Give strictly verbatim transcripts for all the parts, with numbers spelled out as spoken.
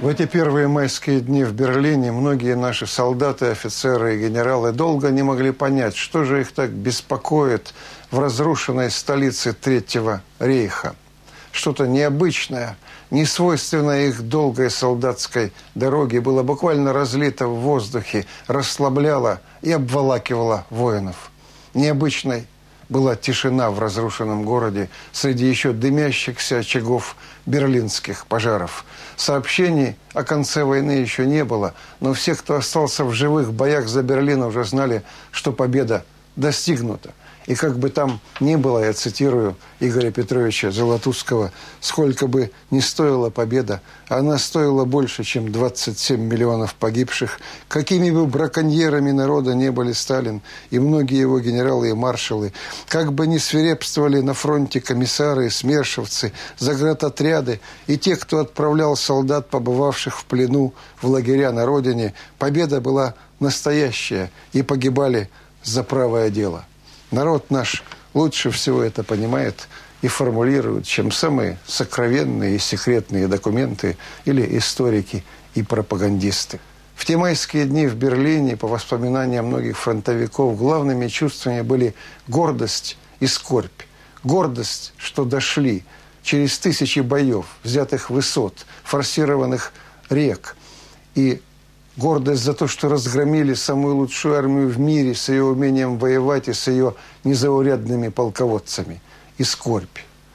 эти первые майские дни в Берлине многие наши солдаты, офицеры и генералы долго не могли понять, что же их так беспокоит в разрушенной столице Третьего рейха. Что-то необычное, несвойственное их долгой солдатской дороге было буквально разлито в воздухе, расслабляло и обволакивало воинов. Необычной была тишина в разрушенном городе среди еще дымящихся очагов берлинских пожаров. Сообщений о конце войны еще не было, но все, кто остался в живых боях за Берлин, уже знали, что победа достигнута. И как бы там ни было, я цитирую Игоря Петровича Золотузского, сколько бы ни стоила победа, она стоила больше, чем двадцать семь миллионов погибших. Какими бы браконьерами народа не были Сталин и многие его генералы и маршалы, как бы ни свирепствовали на фронте комиссары, смершевцы, заградотряды и те, кто отправлял солдат, побывавших в плену в лагеря на родине, победа была настоящая, и погибали за правое дело. Народ наш лучше всего это понимает и формулирует, чем самые сокровенные и секретные документы или историки и пропагандисты. В те майские дни в Берлине, по воспоминаниям многих фронтовиков, главными чувствами были гордость и скорбь. Гордость, что дошли через тысячи боев, взятых высот, форсированных рек, и гордость за то, что разгромили самую лучшую армию в мире с ее умением воевать и с ее незаурядными полководцами. И скорбь.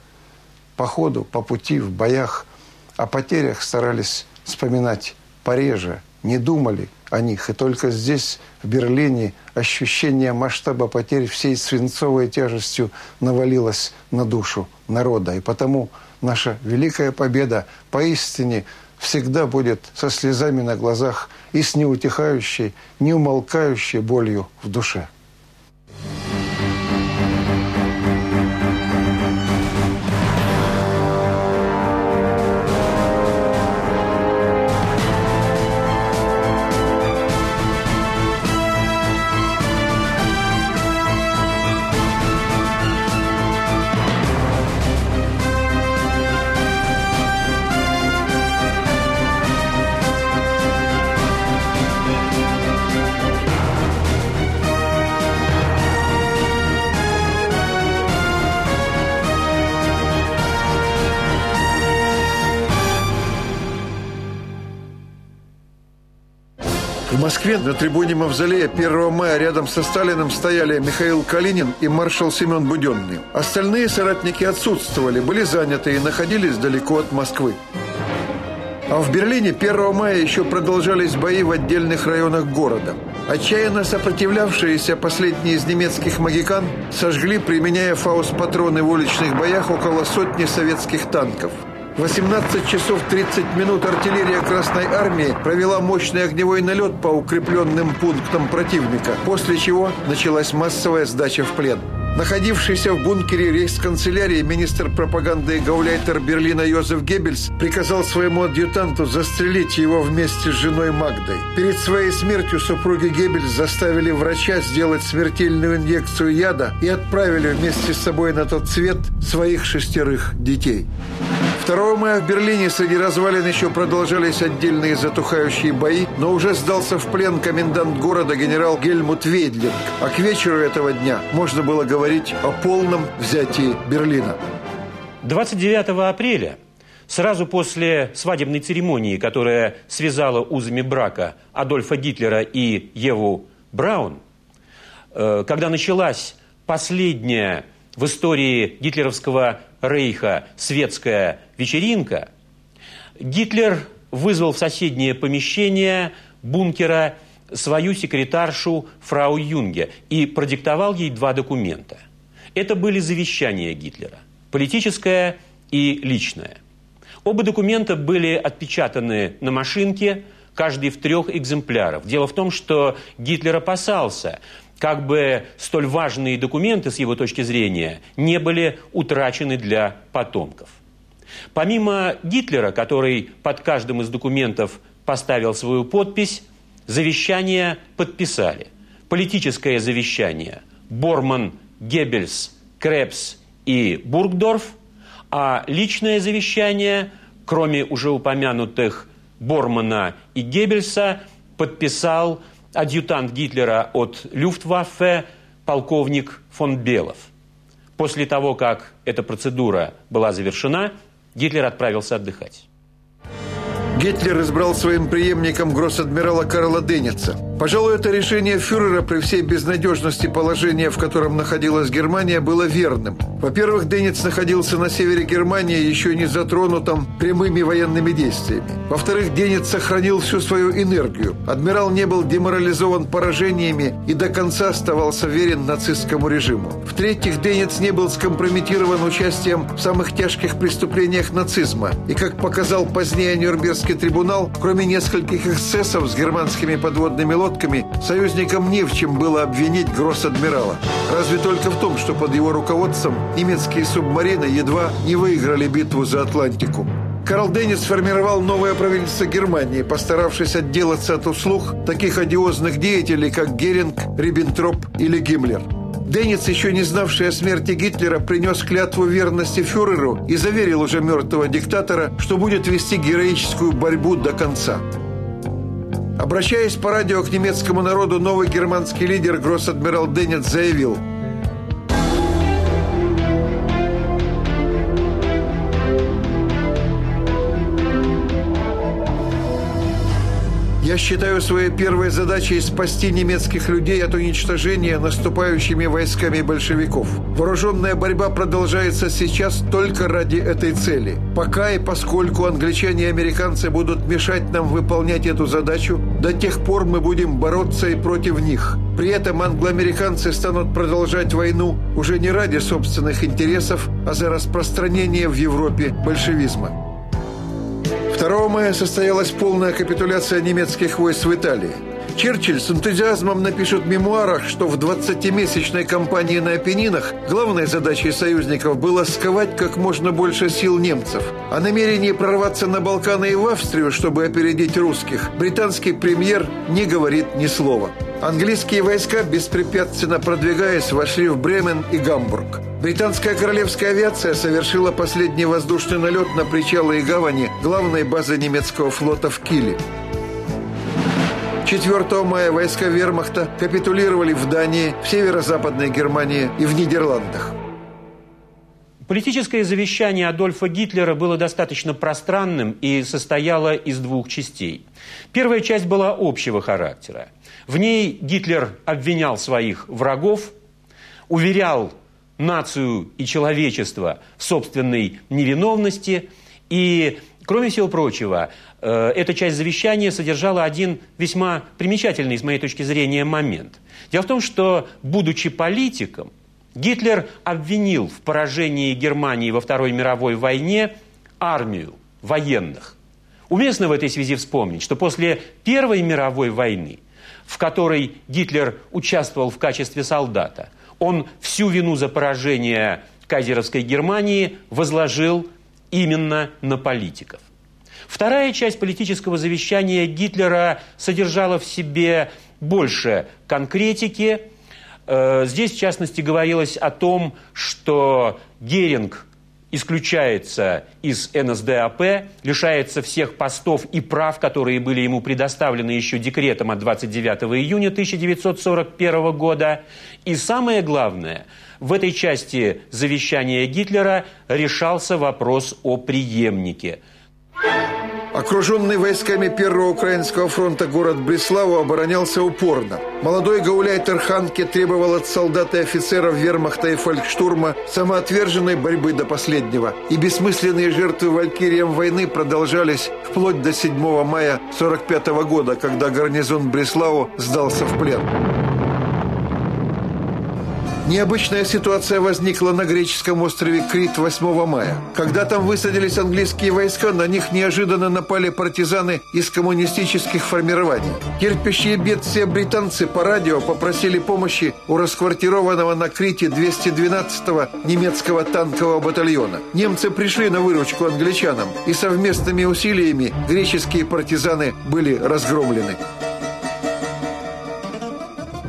По ходу, по пути, в боях о потерях старались вспоминать пореже, не думали о них. И только здесь, в Берлине, ощущение масштаба потерь всей свинцовой тяжестью навалилось на душу народа. И потому наша великая победа поистине всегда будет со слезами на глазах и с неутихающей, неумолкающей болью в душе. В Москве на трибуне Мавзолея первого мая рядом со Сталиным стояли Михаил Калинин и маршал Семен Буденный. Остальные соратники отсутствовали, были заняты и находились далеко от Москвы. А в Берлине первого мая еще продолжались бои в отдельных районах города. Отчаянно сопротивлявшиеся последние из немецких магикан сожгли, применяя фаус-патроны в уличных боях, около сотни советских танков. В восемнадцать часов тридцать минут артиллерия Красной Армии провела мощный огневой налет по укрепленным пунктам противника, после чего началась массовая сдача в плен. Находившийся в бункере рейхсканцелярии министр пропаганды и гауляйтер Берлина Йозеф Геббельс приказал своему адъютанту застрелить его вместе с женой Магдой. Перед своей смертью супруги Геббельс заставили врача сделать смертельную инъекцию яда и отправили вместе с собой на тот свет своих шестерых детей. второго мая в Берлине среди развалин еще продолжались отдельные затухающие бои, но уже сдался в плен комендант города генерал Гельмут Вейдлинг, а к вечеру этого дня можно было говорить о полном взятии Берлина. двадцать девятого апреля, сразу после свадебной церемонии, которая связала узами брака Адольфа Гитлера и Еву Браун, когда началась последняя в истории гитлеровского рейха светская вечеринка, Гитлер вызвал в соседнее помещение бункера свою секретаршу фрау Юнге и продиктовал ей два документа. Это были завещания Гитлера, политическое и личное. Оба документа были отпечатаны на машинке, каждый в трех экземплярах. Дело в том, что Гитлер опасался, как бы столь важные документы, с его точки зрения, не были утрачены для потомков. Помимо Гитлера, который под каждым из документов поставил свою подпись, завещание подписали. Политическое завещание Борман, Геббельс, Кребс и Бургдорф, а личное завещание, кроме уже упомянутых Бормана и Геббельса подписал адъютант Гитлера от Люфтваффе полковник фон Белов. После того, как эта процедура была завершена, Гитлер отправился отдыхать. Гитлер избрал своим преемником гросс-адмирала Карла Денница. Пожалуй, это решение фюрера при всей безнадежности положения, в котором находилась Германия, было верным. Во-первых, Денниц находился на севере Германии, еще не затронутом прямыми военными действиями. Во-вторых, Денниц сохранил всю свою энергию. Адмирал не был деморализован поражениями и до конца оставался верен нацистскому режиму. В-третьих, Денниц не был скомпрометирован участием в самых тяжких преступлениях нацизма. И, как показал позднее Нюрнбергский трибунал, кроме нескольких эксцессов с германскими подводными лодками, союзникам не в чем было обвинить гросс-адмирала. Разве только в том, что под его руководством немецкие субмарины едва не выиграли битву за Атлантику. Карл Денниц сформировал новое правительство Германии, постаравшись отделаться от услуг таких одиозных деятелей, как Геринг, Риббентроп или Гиммлер. Денниц, еще не знавший о смерти Гитлера, принес клятву верности фюреру и заверил уже мертвого диктатора, что будет вести героическую борьбу до конца. Обращаясь по радио к немецкому народу, новый германский лидер гросс-адмирал Денниц заявил: «Я считаю своей первой задачей спасти немецких людей от уничтожения наступающими войсками большевиков. Вооруженная борьба продолжается сейчас только ради этой цели. Пока и поскольку англичане и американцы будут мешать нам выполнять эту задачу, до тех пор мы будем бороться и против них. При этом англоамериканцы станут продолжать войну уже не ради собственных интересов, а за распространение в Европе большевизма». второго мая состоялась полная капитуляция немецких войск в Италии. Черчилль с энтузиазмом напишет в мемуарах, что в двадцатимесячной кампании на Апеннинах главной задачей союзников было сковать как можно больше сил немцев. О намерении прорваться на Балканы и в Австрию, чтобы опередить русских, британский премьер не говорит ни слова. Английские войска, беспрепятственно продвигаясь, вошли в Бремен и Гамбург. Британская королевская авиация совершила последний воздушный налет на причалы и гавани главной базы немецкого флота в Киле. четвёртого мая войска вермахта капитулировали в Дании, в северо-западной Германии и в Нидерландах. Политическое завещание Адольфа Гитлера было достаточно пространным и состояло из двух частей. Первая часть была общего характера. В ней Гитлер обвинял своих врагов, уверял нацию и человечество в собственной невиновности. И, кроме всего прочего, эта часть завещания содержала один весьма примечательный, с моей точки зрения, момент. Дело в том, что, будучи политиком, Гитлер обвинил в поражении Германии во Второй мировой войне армию военных. Уместно в этой связи вспомнить, что после Первой мировой войны, в которой Гитлер участвовал в качестве солдата, он всю вину за поражение кайзеровской Германии возложил именно на политиков. Вторая часть политического завещания Гитлера содержала в себе больше конкретики. Здесь, в частности, говорилось о том, что Геринг исключается из эн эс дэ а пэ, лишается всех постов и прав, которые были ему предоставлены еще декретом от двадцать девятого июня тысяча девятьсот сорок первого года. И самое главное, в этой части завещания Гитлера решался вопрос о преемнике. Окруженный войсками Первого Украинского фронта город Бреславу оборонялся упорно. Молодой гауляйтер Ханке требовал от солдат и офицеров вермахта и фолькштурма самоотверженной борьбы до последнего. И бессмысленные жертвы валькириям войны продолжались вплоть до седьмого мая сорок пятого года, когда гарнизон Бреславу сдался в плен. Необычная ситуация возникла на греческом острове Крит восьмого мая. Когда там высадились английские войска, на них неожиданно напали партизаны из коммунистических формирований. Терпящие бедствия британцы по радио попросили помощи у расквартированного на Крите двести двенадцатого немецкого танкового батальона. Немцы пришли на выручку англичанам, и совместными усилиями греческие партизаны были разгромлены.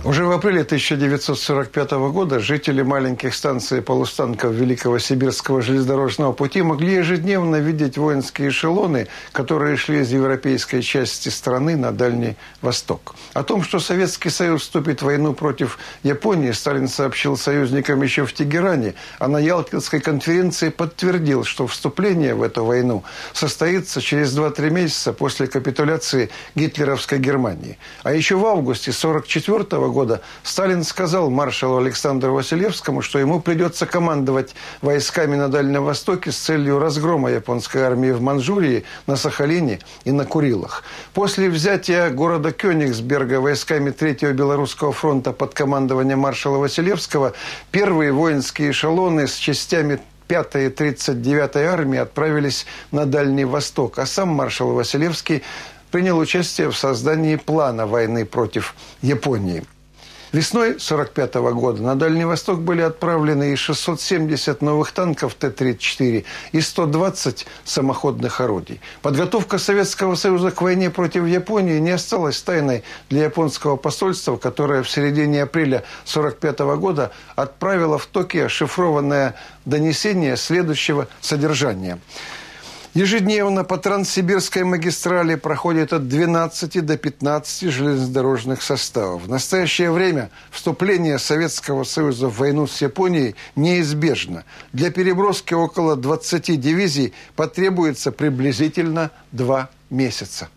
Уже в апреле тысяча девятьсот сорок пятого года жители маленьких станций и полустанков Великого Сибирского железнодорожного пути могли ежедневно видеть воинские эшелоны, которые шли из европейской части страны на Дальний Восток. О том, что Советский Союз вступит в войну против Японии, Сталин сообщил союзникам еще в Тегеране, а на Ялтинской конференции подтвердил, что вступление в эту войну состоится через два-три месяца после капитуляции гитлеровской Германии. А еще в августе сорок четвёртого года Сталин сказал маршалу Александру Василевскому, что ему придется командовать войсками на Дальнем Востоке с целью разгрома японской армии в Манчжурии, на Сахалине и на Курилах. После взятия города Кёнигсберга войсками Третьего Белорусского фронта под командованием маршала Василевского первые воинские эшелоны с частями пятой и тридцать девятой армии отправились на Дальний Восток, а сам маршал Василевский принял участие в создании плана войны против Японии. Весной сорок пятого года на Дальний Восток были отправлены и шестьсот семьдесят новых танков Т тридцать четыре, и сто двадцать самоходных орудий. Подготовка Советского Союза к войне против Японии не осталась тайной для японского посольства, которое в середине апреля сорок пятого года отправило в Токио шифрованное донесение следующего содержания. Ежедневно по Транссибирской магистрали проходит от двенадцати до пятнадцати железнодорожных составов. В настоящее время вступление Советского Союза в войну с Японией неизбежно. Для переброски около двадцати дивизий потребуется приблизительно два месяца.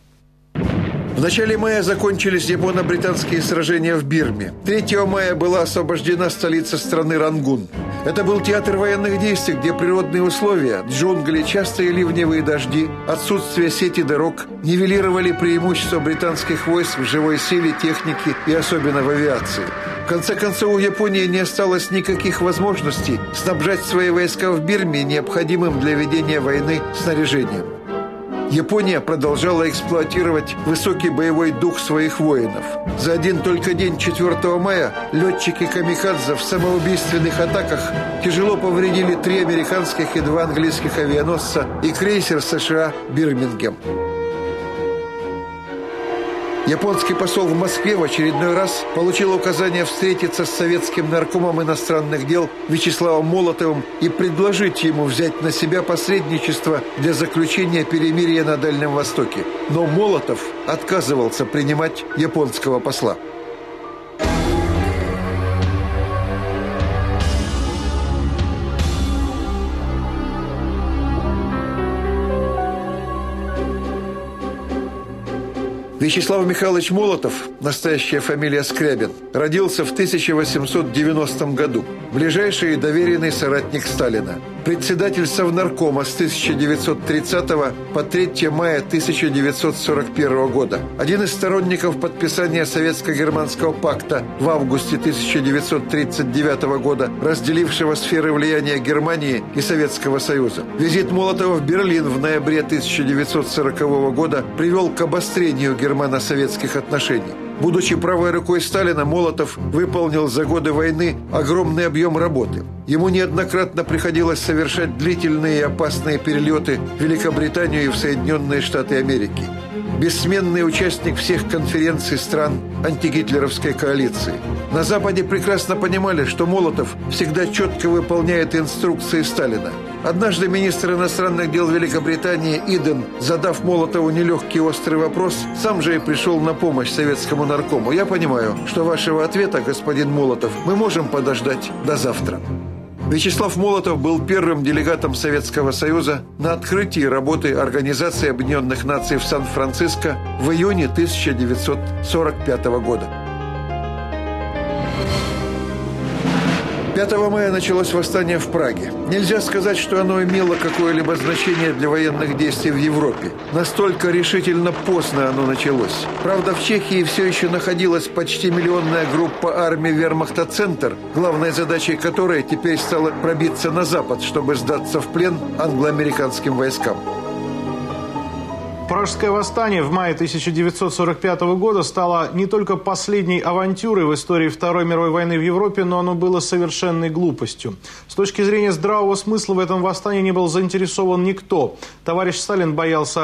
В начале мая закончились японо-британские сражения в Бирме. третьего мая была освобождена столица страны Рангун. Это был театр военных действий, где природные условия, джунгли, частые ливневые дожди, отсутствие сети дорог нивелировали преимущество британских войск в живой силе, технике и особенно в авиации. В конце концов, у Японии не осталось никаких возможностей снабжать свои войска в Бирме необходимым для ведения войны снаряжением. Япония продолжала эксплуатировать высокий боевой дух своих воинов. За один только день четвёртого мая летчики камикадзе в самоубийственных атаках тяжело повредили три американских и два английских авианосца и крейсер США «Бирмингем». Японский посол в Москве в очередной раз получил указание встретиться с советским наркомом иностранных дел Вячеславом Молотовым и предложить ему взять на себя посредничество для заключения перемирия на Дальнем Востоке. Но Молотов отказывался принимать японского посла. Вячеслав Михайлович Молотов, настоящая фамилия Скрябин, родился в тысяча восемьсот девяностом году. Ближайший и доверенный соратник Сталина. Председатель Совнаркома с тысяча девятьсот тридцатого по третьего мая тысяча девятьсот сорок первого года. Один из сторонников подписания Советско-германского пакта в августе тысяча девятьсот тридцать девятого года, разделившего сферы влияния Германии и Советского Союза. Визит Молотова в Берлин в ноябре тысяча девятьсот сорокового года привел к обострению германо-советских отношений. Будучи правой рукой Сталина, Молотов выполнил за годы войны огромный объем работы. Ему неоднократно приходилось совершать длительные и опасные перелеты в Великобританию и в Соединенные Штаты Америки. Бессменный участник всех конференций стран антигитлеровской коалиции. На Западе прекрасно понимали, что Молотов всегда четко выполняет инструкции Сталина. Однажды министр иностранных дел Великобритании Иден, задав Молотову нелегкий острый вопрос, сам же и пришел на помощь советскому наркому. «Я понимаю, что вашего ответа, господин Молотов, мы можем подождать до завтра». Вячеслав Молотов был первым делегатом Советского Союза на открытии работы Организации Объединенных Наций в Сан-Франциско в июне тысяча девятьсот сорок пятого года. пятого мая началось восстание в Праге. Нельзя сказать, что оно имело какое-либо значение для военных действий в Европе. Настолько решительно поздно оно началось. Правда, в Чехии все еще находилась почти миллионная группа армии вермахта «Центр», главной задачей которой теперь стало пробиться на запад, чтобы сдаться в плен англо-американским войскам. Пражское восстание в мае тысяча девятьсот сорок пятого года стало не только последней авантюрой в истории Второй мировой войны в Европе, но оно было совершенной глупостью. С точки зрения здравого смысла в этом восстании не был заинтересован никто. Товарищ Сталин боялся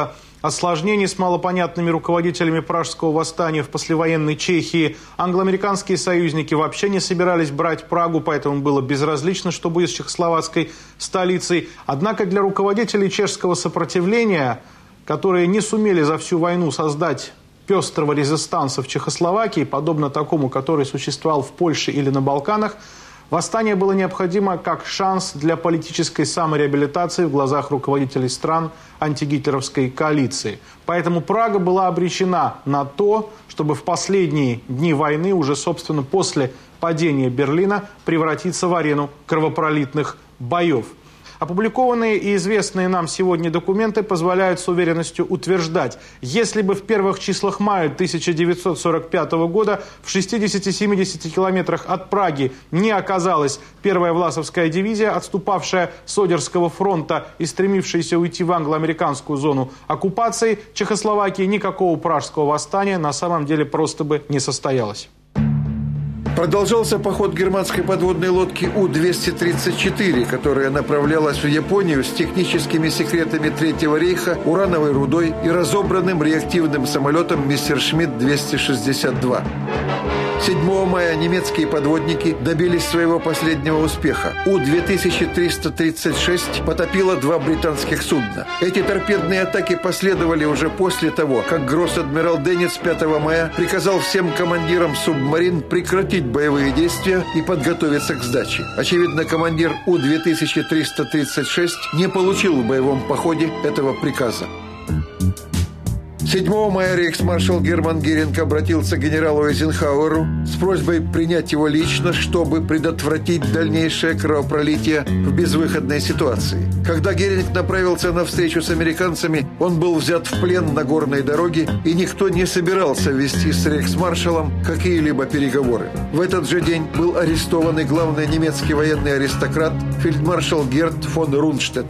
осложнений с малопонятными руководителями пражского восстания в послевоенной Чехии. Англо-американские союзники вообще не собирались брать Прагу, поэтому было безразлично, что будет с чехословацкой столицей. Однако для руководителей чешского сопротивления, которые не сумели за всю войну создать пестрого резистанса в Чехословакии, подобно такому, который существовал в Польше или на Балканах, восстание было необходимо как шанс для политической самореабилитации в глазах руководителей стран антигитлеровской коалиции. Поэтому Прага была обречена на то, чтобы в последние дни войны, уже, собственно, после падения Берлина, превратиться в арену кровопролитных боев. Опубликованные и известные нам сегодня документы позволяют с уверенностью утверждать, если бы в первых числах мая тысяча девятьсот сорок пятого года в шестидесяти-семидесяти километрах от Праги не оказалась первая Власовская дивизия, отступавшая с Одерского фронта и стремившаяся уйти в англо-американскую зону оккупации, Чехословакии никакого пражского восстания на самом деле просто бы не состоялось. Продолжался поход германской подводной лодки У двести тридцать четыре, которая направлялась в Японию с техническими секретами Третьего рейха, урановой рудой и разобранным реактивным самолетом Мессершмитт двести шестьдесят два. седьмого мая немецкие подводники добились своего последнего успеха. У две тысячи триста тридцать шесть потопило два британских судна. Эти торпедные атаки последовали уже после того, как гросс-адмирал Денниц пятого мая приказал всем командирам субмарин прекратить боевые действия и подготовиться к сдаче. Очевидно, командир У две тысячи триста тридцать шесть не получил в боевом походе этого приказа. седьмого мая рейхсмаршал Герман Геринг обратился к генералу Эйзенхауэру с просьбой принять его лично, чтобы предотвратить дальнейшее кровопролитие в безвыходной ситуации. Когда Геринг направился на встречу с американцами, он был взят в плен на горной дороге, и никто не собирался вести с рейхсмаршалом какие-либо переговоры. В этот же день был арестован и главный немецкий военный аристократ фельдмаршал Герт фон Рунштедт.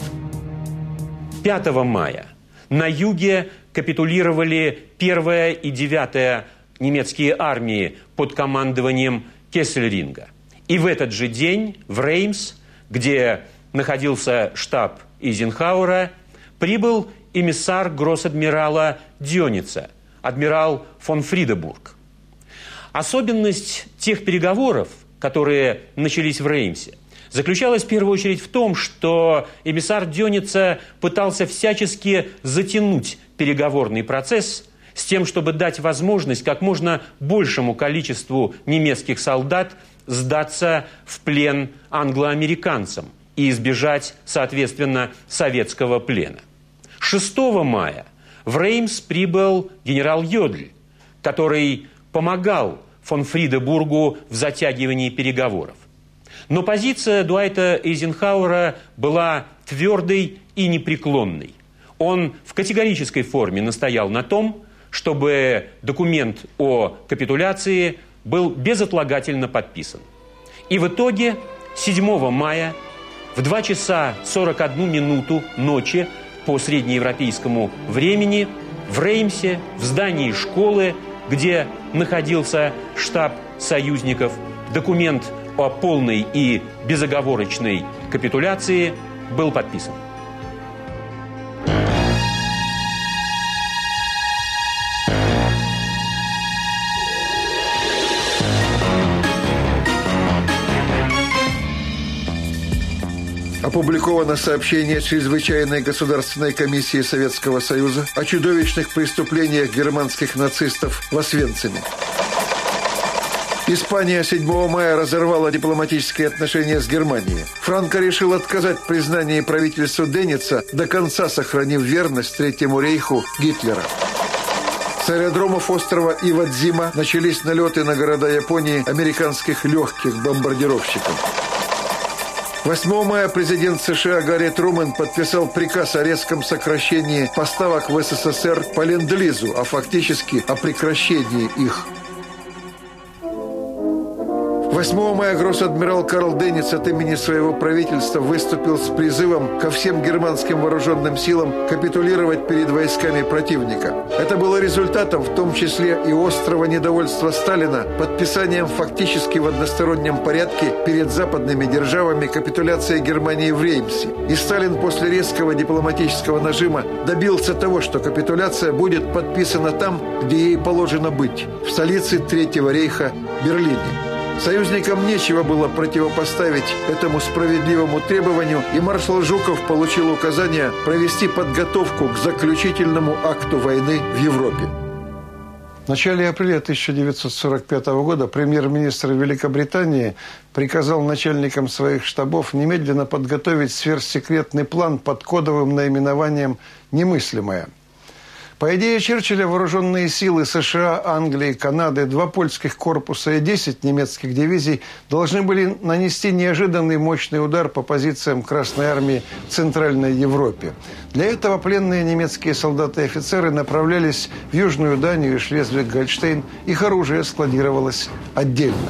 пятого мая на юге капитулировали первая и девятая немецкие армии под командованием Кессельринга. И в этот же день в Реймс, где находился штаб Эйзенхауэра, прибыл эмиссар гросс-адмирала Дёница, адмирал фон Фридебург. Особенность тех переговоров, которые начались в Реймсе, заключалась в первую очередь в том, что эмиссар Дёница пытался всячески затянуть переговорный процесс с тем, чтобы дать возможность как можно большему количеству немецких солдат сдаться в плен англоамериканцам и избежать, соответственно, советского плена. шестого мая в Реймс прибыл генерал Йодль, который помогал фон Фридебургу в затягивании переговоров. Но позиция Дуайта Эйзенхауэра была твердой и непреклонной. Он в категорической форме настоял на том, чтобы документ о капитуляции был безотлагательно подписан. И в итоге седьмого мая в два часа сорок одну минуту ночи по среднеевропейскому времени в Реймсе, в здании школы, где находился штаб союзников, документ о полной и безоговорочной капитуляции был подписан. Опубликовано сообщение Чрезвычайной государственной комиссии Советского Союза о чудовищных преступлениях германских нацистов в Освенциме. Испания седьмого мая разорвала дипломатические отношения с Германией. Франко решил отказать в признании правительству Денница, до конца сохранив верность Третьему рейху Гитлера. С аэродромов острова Ивадзима начались налеты на города Японии американских легких бомбардировщиков. восьмого мая президент США Гарри Трумэн подписал приказ о резком сокращении поставок в СССР по ленд-лизу, а фактически о прекращении их. восьмого мая гросс-адмирал Карл Денниц от имени своего правительства выступил с призывом ко всем германским вооруженным силам капитулировать перед войсками противника. Это было результатом в том числе и острого недовольства Сталина подписанием фактически в одностороннем порядке перед западными державами капитуляции Германии в Реймсе. И Сталин после резкого дипломатического нажима добился того, что капитуляция будет подписана там, где ей положено быть, в столице Третьего рейха Берлине. Союзникам нечего было противопоставить этому справедливому требованию, и маршал Жуков получил указание провести подготовку к заключительному акту войны в Европе. В начале апреля тысяча девятьсот сорок пятого года премьер-министр Великобритании приказал начальникам своих штабов немедленно подготовить сверхсекретный план под кодовым наименованием «Немыслимое». По идее Черчилля, вооруженные силы США, Англии, Канады, два польских корпуса и десять немецких дивизий должны были нанести неожиданный мощный удар по позициям Красной Армии в Центральной Европе. Для этого пленные немецкие солдаты и офицеры направлялись в Южную Данию и Шлезвиг-Гольштейн. Их оружие складировалось отдельно.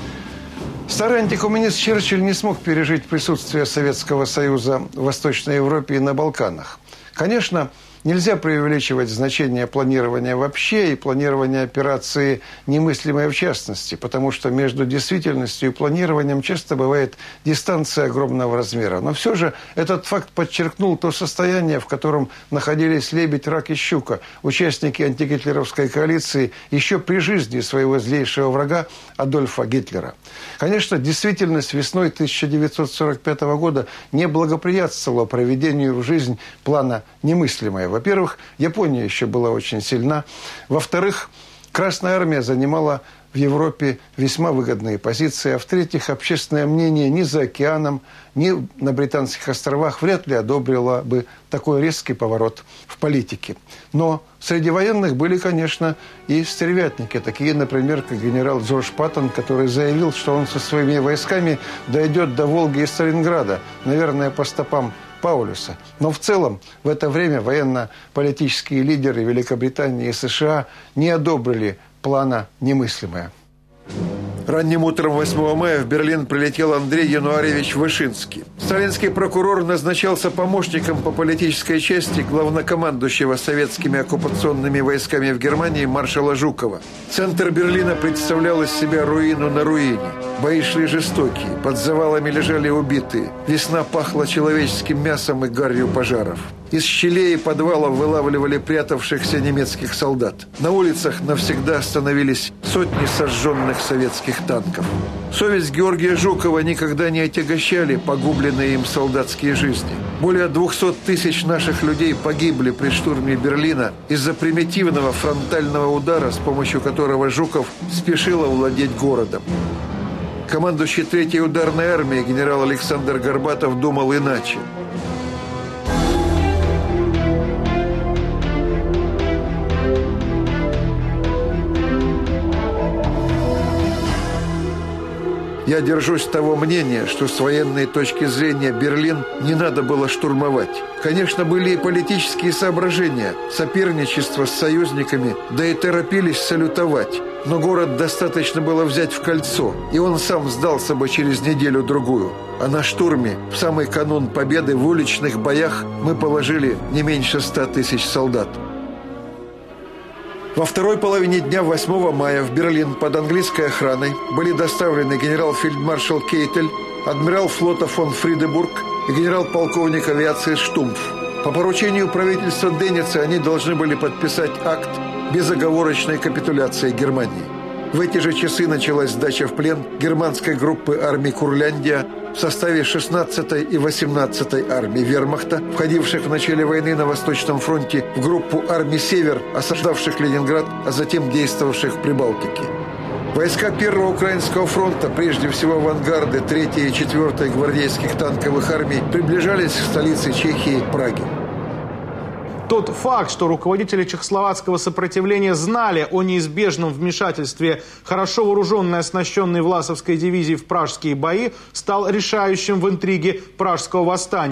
Старый антикоммунист Черчилль не смог пережить присутствие Советского Союза в Восточной Европе и на Балканах. Конечно, нельзя преувеличивать значение планирования вообще и планирования операции немыслимое в частности, потому что между действительностью и планированием часто бывает дистанция огромного размера. Но все же этот факт подчеркнул то состояние, в котором находились Лебедь, Рак и Щука, участники антигитлеровской коалиции еще при жизни своего злейшего врага Адольфа Гитлера. Конечно, действительность весной тысяча девятьсот сорок пятого года не благоприятствовала проведению в жизнь плана «Немыслимое». Во-первых, Япония еще была очень сильна. Во-вторых, Красная Армия занимала в Европе весьма выгодные позиции. А в-третьих, общественное мнение ни за океаном, ни на Британских островах вряд ли одобрило бы такой резкий поворот в политике. Но среди военных были, конечно, и стервятники, такие, например, как генерал Джордж Паттон, который заявил, что он со своими войсками дойдет до Волги и Сталинграда, наверное, по стопам Паулюса. Но в целом в это время военно-политические лидеры Великобритании и США не одобрили плана «Немыслимое». Ранним утром восьмого мая в Берлин прилетел Андрей Януаревич Вышинский. Сталинский прокурор назначался помощником по политической части главнокомандующего советскими оккупационными войсками в Германии маршала Жукова. Центр Берлина представлял из себя руину на руине. Бои шли жестокие, под завалами лежали убитые. Весна пахла человеческим мясом и гарью пожаров. Из щелей и подвалов вылавливали прятавшихся немецких солдат. На улицах навсегда остановились сотни сожженных советских танков. Совесть Георгия Жукова никогда не отягощали погубленные им солдатские жизни. Более двухсот тысяч наших людей погибли при штурме Берлина из-за примитивного фронтального удара, с помощью которого Жуков спешил овладеть городом. Командующий Третьей ударной армией генерал Александр Горбатов думал иначе. Я держусь того мнения, что с военной точки зрения Берлин не надо было штурмовать. Конечно, были и политические соображения, соперничество с союзниками, да и торопились салютовать. Но город достаточно было взять в кольцо, и он сам сдался бы через неделю-другую. А на штурме, в самый канун победы в уличных боях, мы положили не меньше ста тысяч солдат. Во второй половине дня восьмого мая в Берлин под английской охраной были доставлены генерал-фельдмаршал Кейтель, адмирал флота фон Фридебург и генерал-полковник авиации Штумф. По поручению правительства Денница они должны были подписать акт безоговорочной капитуляции Германии. В эти же часы началась сдача в плен германской группы армий Курляндия в составе шестнадцатой и восемнадцатой армий вермахта, входивших в начале войны на Восточном фронте в группу армий «Север», осаждавших Ленинград, а затем действовавших в Прибалтике. Войска Первого Украинского фронта, прежде всего авангарды третьей и четвёртой гвардейских танковых армий, приближались к столице Чехии – Праге. Тот факт, что руководители чехословацкого сопротивления знали о неизбежном вмешательстве хорошо вооруженной и оснащенной Власовской дивизии в пражские бои, стал решающим в интриге Пражского восстания. В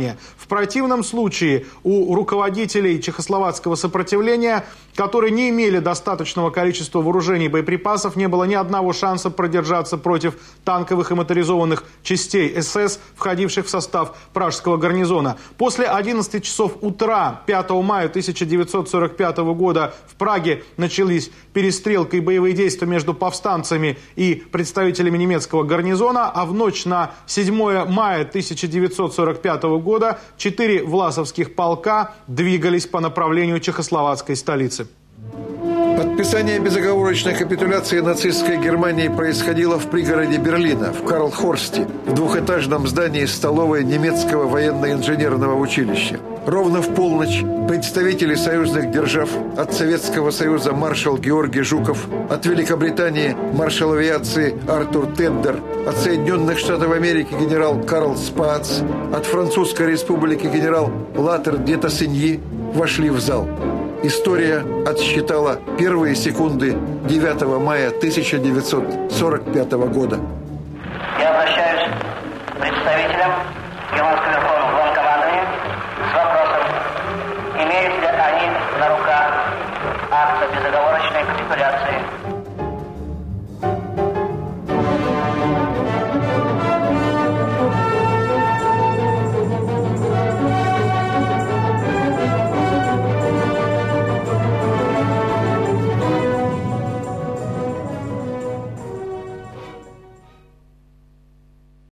В противном случае у руководителей чехословацкого сопротивления, которые не имели достаточного количества вооружений и боеприпасов, не было ни одного шанса продержаться против танковых и моторизованных частей эс эс, входивших в состав пражского гарнизона. После одиннадцати часов утра пятого мая тысяча девятьсот сорок пятого года в Праге начались перестрелка и боевые действия между повстанцами и представителями немецкого гарнизона, а в ночь на седьмое мая тысяча девятьсот сорок пятого года четыре власовских полка двигались по направлению чехословацкой столицы. Подписание безоговорочной капитуляции нацистской Германии происходило в пригороде Берлина, в Карлхорсте, в двухэтажном здании столовой немецкого военно-инженерного училища. Ровно в полночь представители союзных держав, от Советского Союза маршал Георгий Жуков, от Великобритании маршал авиации Артур Тендер, от Соединенных Штатов Америки генерал Карл Спаац, от Французской Республики генерал Латер де Тассиньи вошли в зал. История отсчитала первые секунды девятого мая тысяча девятьсот сорок пятого года.